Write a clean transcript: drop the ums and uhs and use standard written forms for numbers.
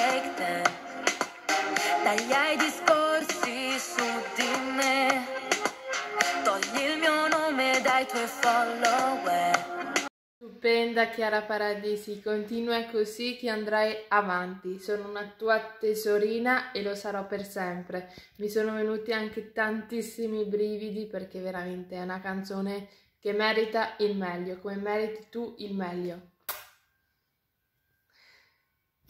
fake te. Taglia i discorsi su di me, togli il mio nome dai tuoi follower. Stupenda Chiara Paradisi, continua così che andrai avanti. Sono una tua tesorina e lo sarò per sempre. Mi sono venuti anche tantissimi brividi perché veramente è una canzone che merita il meglio, come meriti tu il meglio.